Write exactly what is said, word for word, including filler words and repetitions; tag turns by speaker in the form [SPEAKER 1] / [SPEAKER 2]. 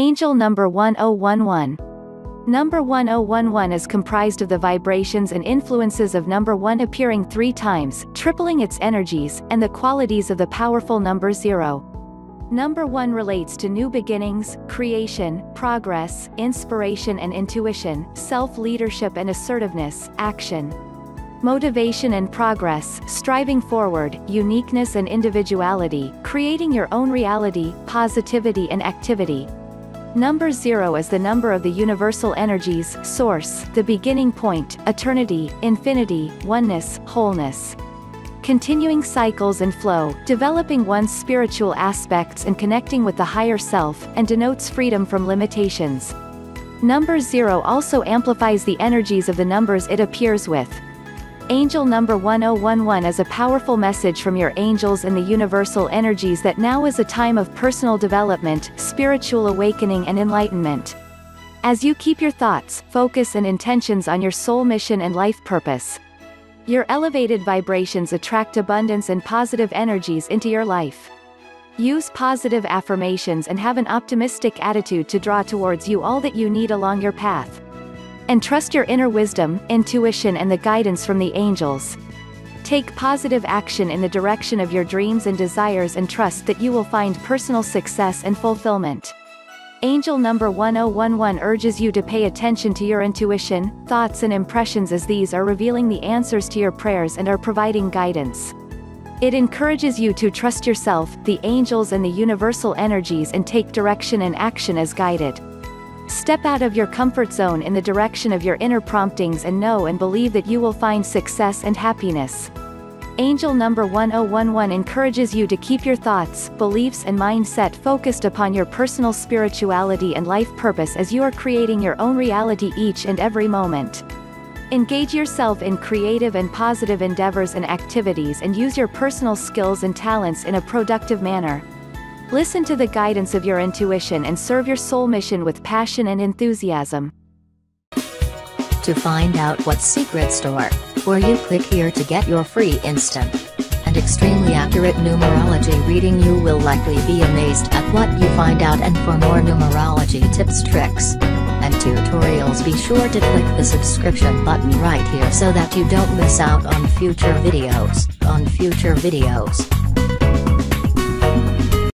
[SPEAKER 1] Angel number one oh one one. Number one oh one one is comprised of the vibrations and influences of number one appearing three times, tripling its energies, and the qualities of the powerful number zero. Number one relates to new beginnings, creation, progress, inspiration and intuition, self-leadership and assertiveness, action, motivation and progress, striving forward, uniqueness and individuality, creating your own reality, positivity and activity. Number zero is the number of the universal energies, source, the beginning point, eternity, infinity, oneness, wholeness. Continuing cycles and flow, developing one's spiritual aspects and connecting with the higher self, and denotes freedom from limitations. Number zero also amplifies the energies of the numbers it appears with. Angel number one oh one one is a powerful message from your angels and the universal energies that now is a time of personal development, spiritual awakening and enlightenment. As you keep your thoughts, focus and intentions on your soul mission and life purpose, your elevated vibrations attract abundance and positive energies into your life. Use positive affirmations and have an optimistic attitude to draw towards you all that you need along your path. And trust your inner wisdom, intuition and the guidance from the angels. Take positive action in the direction of your dreams and desires and trust that you will find personal success and fulfillment. Angel number one oh one one urges you to pay attention to your intuition, thoughts and impressions as these are revealing the answers to your prayers and are providing guidance. It encourages you to trust yourself, the angels and the universal energies and take direction and action as guided. Step out of your comfort zone in the direction of your inner promptings and know and believe that you will find success and happiness. Angel number one oh one one encourages you to keep your thoughts, beliefs and mindset focused upon your personal spirituality and life purpose as you are creating your own reality each and every moment. Engage yourself in creative and positive endeavors and activities and use your personal skills and talents in a productive manner. Listen to the guidance of your intuition and serve your soul mission with passion and enthusiasm.
[SPEAKER 2] To find out what secret store, or you click here to get your free instant and extremely accurate numerology reading. You will likely be amazed at what you find out, and for more numerology tips, tricks, and tutorials be sure to click the subscription button right here so that you don't miss out on future videos, on future videos.